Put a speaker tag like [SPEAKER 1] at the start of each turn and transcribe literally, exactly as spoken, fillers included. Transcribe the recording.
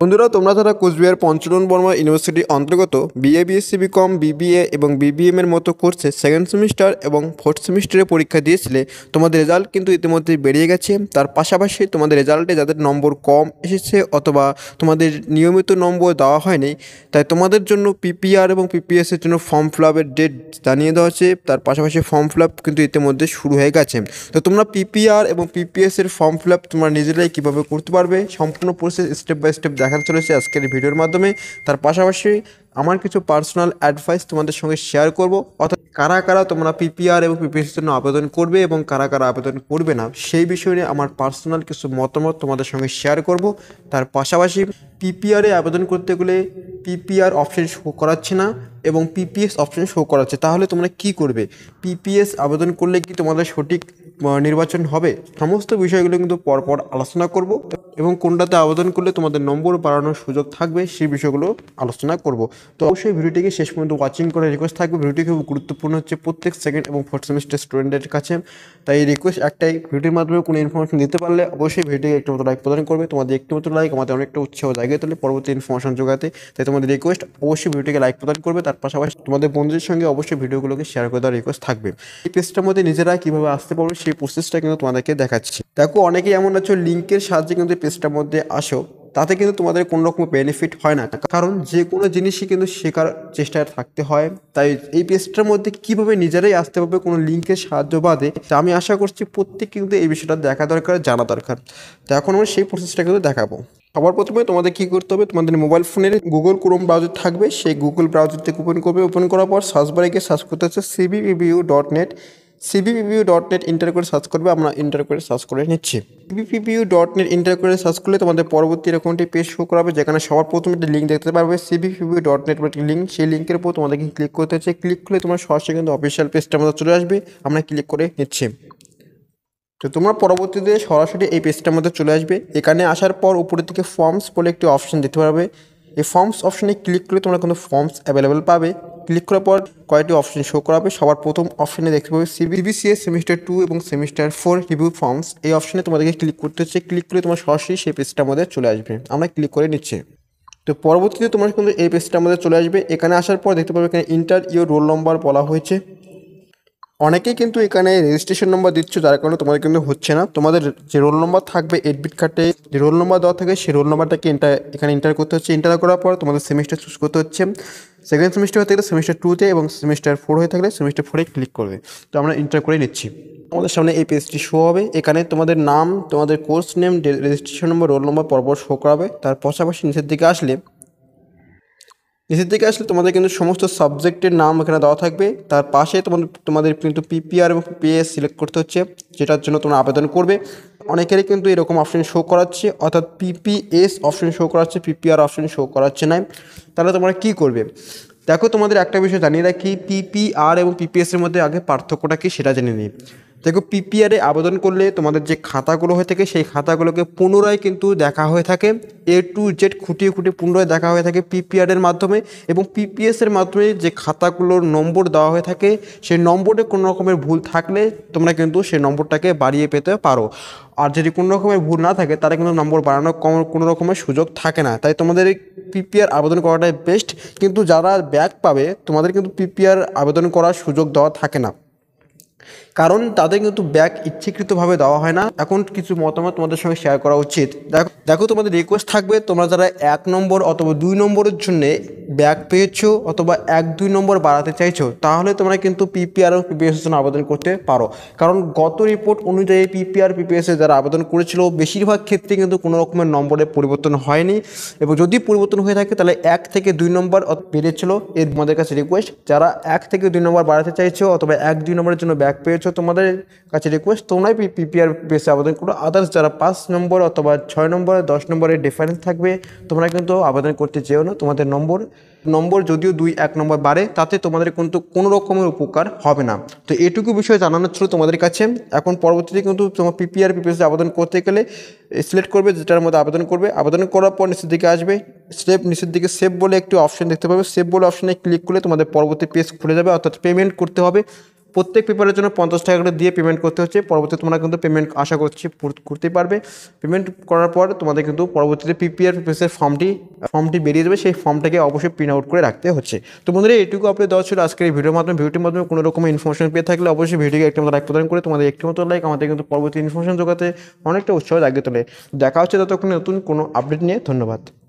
[SPEAKER 1] বন্ধুরা, তোমরা যারা কোচবিহার পঞ্চানন বর্মা ইউনিভার্সিটির অন্তর্গত বিএ বিএসসি বিকম বিবিএ এবং বিবিএম এর মতো কোর্সে সেকেন্ড সেমিস্টার এবং ফোর্থ সেমিস্টারে পরীক্ষা দিয়েছিলে, তোমাদের রেজাল্ট কিন্তু ইতিমধ্যে বেরিয়ে গেছে। তার পাশাপাশি তোমাদের রেজাল্টে যাদের নম্বর কম এসেছে অথবা তোমাদের নিয়মিত নম্বর দেওয়া হয়নি, তাই তোমাদের জন্য পিপিআর এবং পিপিএসের জন্য ফর্ম ফিল আপের ডেট জানিয়ে দেওয়া হচ্ছে। তার পাশাপাশি ফর্ম ফিল আপ কিন্তু ইতিমধ্যে শুরু হয়ে গেছে। তো তোমরা পিপিআর এবং পিপিএসের ফর্ম ফিল আপ তোমরা নিজেরাই কীভাবে করতে পারবে সম্পূর্ণ প্রসেস স্টেপ বাই স্টেপ দেখাতে চলেছে আজকের ভিডিওর মাধ্যমে। তার পাশাপাশি আমার কিছু পার্সোনাল অ্যাডভাইস তোমাদের সঙ্গে শেয়ার করব, অর্থাৎ কারা কারা তোমরা পিপিআর এবং পিপিএসের জন্য আবেদন করবে এবং কারা কারা আবেদন করবে না সেই বিষয়ে নিয়ে আমার পার্সোনাল কিছু মতামত তোমাদের সঙ্গে শেয়ার করব। তার পাশাপাশি পিপিআরে আবেদন করতে গেলে পিপিআর অপশন শো করাচ্ছে না এবং পিপিএস অপশন শো করাচ্ছে, তাহলে তোমরা কি করবে? পিপিএস আবেদন করলে কি তোমাদের সঠিক নির্বাচন হবে? সমস্ত বিষয়গুলো কিন্তু পরপর আলোচনা করব এবং কোনটাতে আবেদন করলে তোমাদের নম্বর বাড়ানোর সুযোগ থাকবে সেই বিষয়গুলো আলোচনা করব। তো অবশ্যই ভিডিওটিকে শেষ পর্যন্ত ওয়াচিং করে রিকোয়েস্ট থাকবে। ভিডিওটি খুব গুরুত্বপূর্ণ হচ্ছে প্রত্যেক সেকেন্ড এবং ফোর্থ সেমিস্টার স্টুডেন্টের কাছে, তাই রিকোয়েস্ট একটাই, ভিডিওর মাধ্যমে কোনো ইনফরমেশন দিতে পারলে অবশ্যই ভিডিওকে একটু মতো লাইক প্রদান করবে। তোমাদের একটু মতো লাইক আমাদের অনেকটা উৎসাহ জায়গায় তোলে পরবর্তী ইনফরমেশন জোগাতে, তাই তোমাদের রিকোয়েস্ট অবশ্যই ভিডিওটিকে লাইক প্রদান করবে। তার পাশাপাশি তোমাদের বন্ধুদের সঙ্গে অবশ্যই ভিডিওগুলোকে শেয়ার করে দেওয়ার রিকোয়েস্ট থাকবে। এই পেজটার মধ্যে নিজেরা কীভাবে আসতে পারবে সেই প্রসেসটা কিন্তু তোমাদেরকে দেখাচ্ছি। দেখো, অনেকেই এমন আছে লিঙ্কের সাহায্যে কিন্তু পেজটার মধ্যে আসো, তাতে কিন্তু তোমাদের কোনো রকম বেনিফিট হয় না, কারণ যে কোনো জিনিসই কিন্তু শেখার চেষ্টায় থাকতে হয়। তাই এই পেজটার মধ্যে কীভাবে নিজেরাই আসতে পারবে কোনো লিঙ্কের সাহায্য বাদে, তা আমি আশা করছি প্রত্যেক কিন্তু এই বিষয়টা দেখা দরকার, জানা দরকার। তো এখন আমরা সেই প্রসেসটা কিন্তু দেখাবো। সবার প্রথমে তোমাদের কী করতে হবে, তোমাদের মোবাইল ফোনের গুগল ক্রোম ব্রাউজার থাকবে, সেই গুগল ব্রাউজার থেকে ওপেন করবে। ওপেন করার পর সার্চ বারে গিয়ে সার্চ করতে হচ্ছে CBPBU dot net. CBPBU dot net enter করে সার্চ করবে, আমরা এন্টার করে সার্চ করে নিচ্ছি। সিবিপিবিইউ ডট নেট এন্টার করে সার্চ করলে তোমাদের পরবর্তী এরকম একটি পেজ শো করাবে, যেখানে সবার প্রথমে একটি লিঙ্ক দেখতে পারবে সিবিপিবিইউ ডট নেট একটি লিঙ্ক। সেই লিঙ্কের উপর তোমাদেরকে ক্লিক করতে হচ্ছে। ক্লিক করলে তোমার সরাসরি কিন্তু অফিসিয়াল পেজটার মধ্যে চলে আসবে, আমরা ক্লিক করে নিচ্ছি। তো তোমরা পরবর্তীতে সরাসরি এই পেজটার মধ্যে চলে আসবে। এখানে আসার পর উপরের দিকে ফর্মস বলে একটি অপশন দেখতে পারবে। এই ফর্মস অপশনে ক্লিক করলে তোমরা কোনো ফর্মস অ্যাভেলেবেল পাবে। ক্লিক করার পর কয়েকটি অপশন শো করাবে। সবার প্রথম অপশনে দেখতে পাবে সিবিবিসিএস সেমিস্টার টু এবং সেমিস্টার ফোর রিভিউ ফর্মস। এই অপশনে তোমাদেরকে ক্লিক করতে হচ্ছে। ক্লিক করলে তোমার সরাসরি সেই পেজটার মধ্যে চলে আসবে, আমরা ক্লিক করে নিচ্ছি। তো পরবর্তীতে তোমার কিন্তু এই পেজটার মধ্যে চলে আসবে। এখানে আসার পর দেখতে পাবে এখানে ইন্টার ইউর রোল নম্বর বলা হয়েছে। অনেকেই কিন্তু এখানে রেজিস্ট্রেশন নম্বর দিচ্ছ, যার কারণে তোমাদের কিন্তু হচ্ছে না। তোমাদের যে রোল নম্বর থাকবে এডমিট কার্ডে যে রোল নম্বর দেওয়া থাকে সেই রোল নম্বরটাকে এন্টার এখানে এন্টার করতে হচ্ছে। এন্টার করার পর তোমাদের সেমিস্টার চুজ করতে হচ্ছে। সেকেন্ড সেমিস্টার হয়ে থাকলে সেমিস্টার টুতে এবং সেমিস্টার ফোর হয়ে থাকলে সেমিস্টার ফোরে ক্লিক করবে। তো আমরা এন্টার করে নিচ্ছি। আমাদের সামনে এই পেজটি শো হবে। এখানে তোমাদের নাম, তোমাদের course name, registration number, roll number পরপর শো করাবে। তার পাশাপাশি নিচের দিকে আসলে নিচের দিকে আসলে তোমাদের কিন্তু সমস্ত সাবজেক্টের নাম এখানে দেওয়া থাকবে। তার পাশে তোমাদের তোমাদের কিন্তু পিপিআর এবং পিপিএস সিলেক্ট করতে হচ্ছে, যেটার জন্য তোমরা আবেদন করবে। অনেকেরই কিন্তু এরকম অপশন শো করাচ্ছে, অর্থাৎ পিপিএস অপশন শো করাচ্ছে, পিপিআর অপশন শো করাচ্ছে না। তাহলে তোমরা কী করবে? দেখো, তোমাদের একটা বিষয় জানিয়ে রাখি, পিপিআর এবং পিপিএসের মধ্যে আগে পার্থক্যটা কি সেটা জেনে নিই। দেখো, পিপিআরে আবেদন করলে তোমাদের যে খাতাগুলো হয়ে থাকে সেই খাতাগুলোকে পুনরায় কিন্তু দেখা হয়ে থাকে, এ টু জেড খুঁটিয়ে খুঁটিয়ে পুনরায় দেখা হয়ে থাকে পিপিআরের মাধ্যমে। এবং পিপিএসের মাধ্যমে যে খাতাগুলোর নম্বর দেওয়া হয়ে থাকে সেই নম্বরে কোনো রকমের ভুল থাকলে তোমরা কিন্তু সেই নম্বরটাকে বাড়িয়ে পেতে পারো। আর যদি কোনো রকমের ভুল না থাকে তারা কিন্তু নম্বর বাড়ানোর কম কোনো রকমের সুযোগ থাকে না। তাই তোমাদের এই পিপিআর আবেদন করাটাই বেস্ট। কিন্তু যারা ব্যাক পাবে তোমাদের কিন্তু পিপিআর আবেদন করার সুযোগ দেওয়া থাকে না, কারণ তাদের কিন্তু ব্যাক ইচ্ছাকৃতভাবে দেওয়া হয় না। এখন কিছু মতামত তোমাদের সঙ্গে শেয়ার করা উচিত। দেখো দেখো তোমাদের রিকোয়েস্ট থাকবে, তোমরা যারা এক নম্বর অথবা দুই নম্বরের জন্যে ব্যাক পেয়েছো অথবা এক দুই নম্বর বাড়াতে চাইছো, তাহলে তোমরা কিন্তু পিপিআর ও পিপিএসের জন্য আবেদন করতে পারো। কারণ গত রিপোর্ট অনুযায়ী পিপিআর পিপিএসে যারা আবেদন করেছিল বেশিরভাগ ক্ষেত্রে কিন্তু কোনো রকমের নম্বরের পরিবর্তন হয়নি, এবং যদি পরিবর্তন হয়ে থাকে তাহলে এক থেকে দুই নম্বর বেড়েছিল। এর তোমাদের কাছে রিকোয়েস্ট, যারা এক থেকে দুই নম্বর বাড়াতে চাইছো অথবা এক দুই নম্বরের জন্য ব্যাক পেয়েছো, তোমাদের কাছে রিকোয়েস্ট তোমরাই পিপিআর পিপিএসে আবেদন করো। আদার্স যারা পাঁচ নম্বর অথবা ছয় নম্বর দশ নম্বরের ডিফারেন্স থাকবে তোমরা কিন্তু আবেদন করতে চেও না। তোমাদের নম্বর নম্বর যদিও দুই এক নম্বর বাড়ে তাতে তোমাদের কিন্তু কোনো রকমের উপকার হবে না। তো এটুকু বিষয় জানানোর ছিল তোমাদের কাছে। এখন পরবর্তীতে কিন্তু তোমার পিপিআর পিপিএসে আবেদন করতে গেলে সিলেক্ট করবে যেটার মধ্যে আবেদন করবে। আবেদন করার পর নিচের দিকে আসবে, স্টেপ নিচের দিকে সেভ বলে একটি অপশন দেখতে পাবে। সেভ বলে অপশনে ক্লিক করলে তোমাদের পরবর্তী পেজ খুলে যাবে, অর্থাৎ পেমেন্ট করতে হবে। প্রত্যেক পেপারের জন্য পঞ্চাশ টাকা করে দিয়ে পেমেন্ট করতে হচ্ছে। পরবর্তীতে তোমরা কিন্তু পেমেন্ট আশা করছি করতেই পারবে। পেমেন্ট করার পর তোমাদের কিন্তু পরবর্তীতে পিপিআর পিপিএসের ফর্মটি ফর্মটি বেরিয়ে যাবে, সেই ফর্মটাকে অবশ্যই প্রিন্ট আউট করে রাখতে হচ্ছে। তো বন্ধুরা এইটুকু আপনি দেওয়া ছিল আজকের এই ভিডিওর মাধ্যমে। ভিডিওটির মাধ্যমে কোনো রকম ইনফরমেশন পেয়ে থাকলে অবশ্যই ভিডিওকে একটি মতো লাইক প্রদান করে তোমাদের একটি মতো লাইক আমাদের কিন্তু পরবর্তী ইনফরমেশন জোগাতে অনেকটা উৎসাহ জাগিয়ে তোলে। দেখা হচ্ছে ততক্ষণে নতুন কোনো আপডেট নিয়ে। ধন্যবাদ।